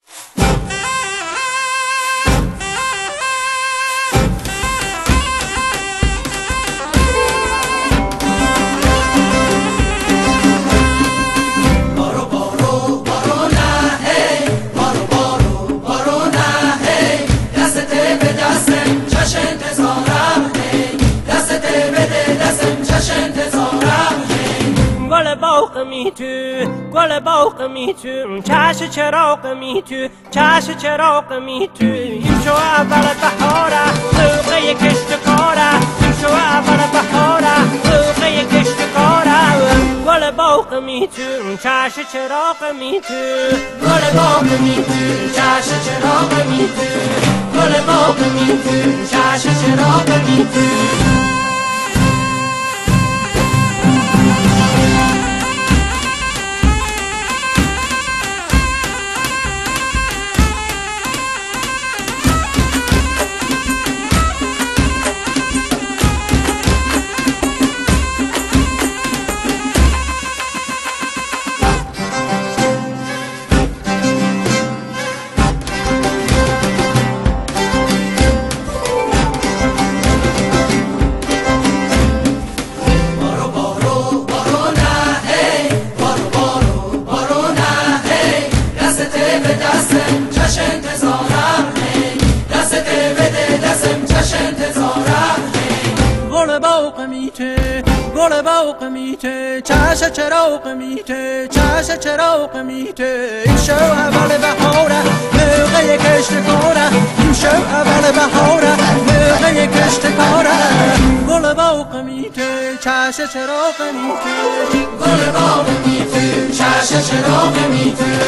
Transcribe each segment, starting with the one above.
گل باغ می تو چش چراغ می تو چش چراغ می تو این شو اول بهاره موقع کشت کاره این شو اول بهاره موقع کشت کاره گل باغ می تو چش چراغ می تو گل باغ می تو چش چراغ می تو گل باغ می تو چش چراغ می تو گل باغ میته چش چراغ میته چش چراغ میته این شو اول بهاره موقع کشت کاره این شو اول بهاره موقع کشت کاره گل باغ میته چش چراغ میته گل باغ میته چش چراغ میته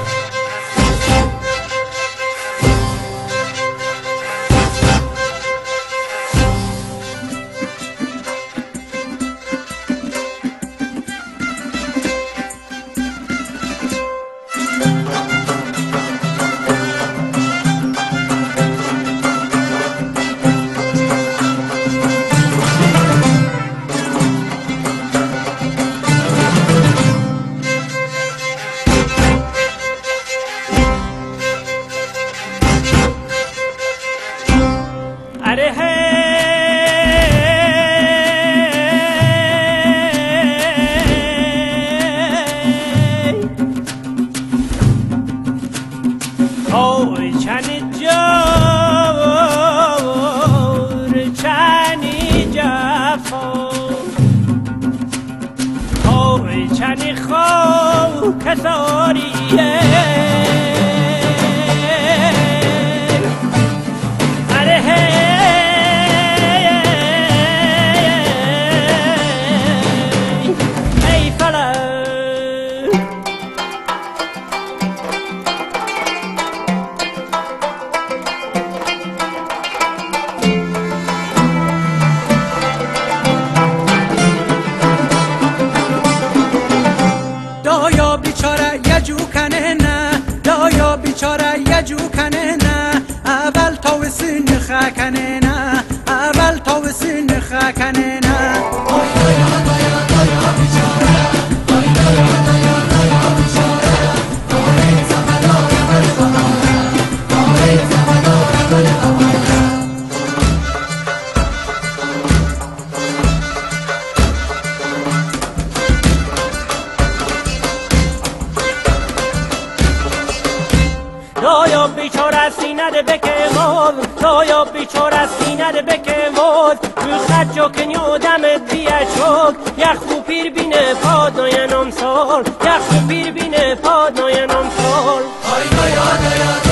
چنی خو کساریه ای فلک بیچاره یه جو کنه نه اول تا سین خکنه نه اول تا سین خکنه نه آی دایا دایا دایا بیچاره آی دایا دایا دایا بیچاره آی زمدار بل بهاره آی زمدار بل بهاره دایا بیچاره سینه بکه مال دایا بیچاره سینه بکه مال رو خد جو کنیو دمت بیه چوک یخ خو پیر بینه پاد ناینم سال یخ خو پیر بینه پاد ناینم سال آی دایا دایا